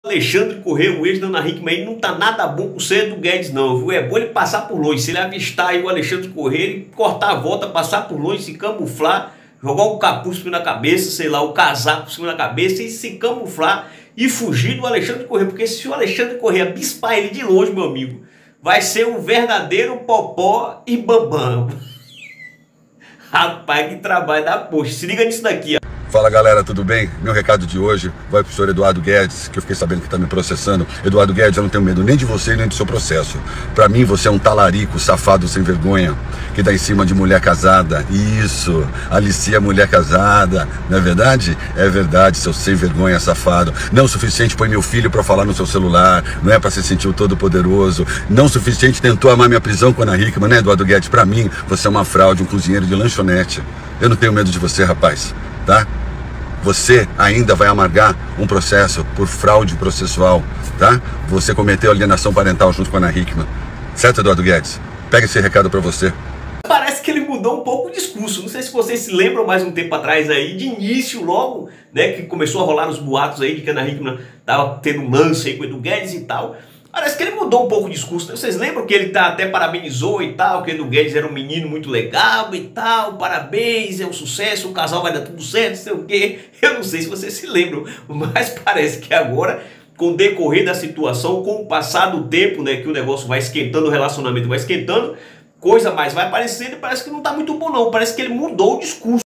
Alexandre Corrêa, o ex da Ana Hickman, aí não tá nada bom pro Ciro Guedes não, viu? É bom ele passar por longe, se ele avistar aí o Alexandre Corrêa, ele cortar a volta, passar por longe, se camuflar, jogar um capuz por cima da cabeça, sei lá, o casaco por cima da cabeça e se camuflar e fugir do Alexandre Corrêa, porque se o Alexandre Corrêa bispar ele de longe, meu amigo, vai ser um verdadeiro popó e bambam. Rapaz, que trabalho da poxa, se liga nisso daqui, ó. Fala galera, tudo bem? Meu recado de hoje vai pro senhor Eduardo Guedes, que eu fiquei sabendo que tá me processando. Eduardo Guedes, eu não tenho medo nem de você nem do seu processo. Pra mim você é um talarico, safado sem vergonha, que dá em cima de mulher casada. Isso, alicia mulher casada, não é verdade? É verdade, seu sem vergonha, safado. Não o suficiente põe meu filho pra falar no seu celular, não é pra se sentir o todo poderoso. Não o suficiente tentou amar minha prisão com a Ana Hickman, né, Eduardo Guedes? Pra mim, você é uma fraude, um cozinheiro de lanchonete. Eu não tenho medo de você, rapaz, tá? Você ainda vai amargar um processo por fraude processual, tá? Você cometeu alienação parental junto com a Ana Hickman. Certo, Eduardo Guedes? Pega esse recado pra você. Parece que ele mudou um pouco o discurso. Não sei se vocês se lembram mais um tempo atrás aí, de início logo, né, que começou a rolar os boatos aí de que a Ana Hickman tava tendo um lance aí com o Edu Guedes e tal. Parece que ele mudou um pouco o discurso. Vocês lembram que ele até parabenizou e tal, que o Edu Guedes era um menino muito legal e tal, parabéns, é um sucesso, o casal vai dar tudo certo, não sei o quê. Eu não sei se vocês se lembram, mas parece que agora, com o decorrer da situação, com o passar do tempo, né, que o negócio vai esquentando, o relacionamento vai esquentando, coisa mais vai aparecendo e parece que não tá muito bom não, parece que ele mudou o discurso.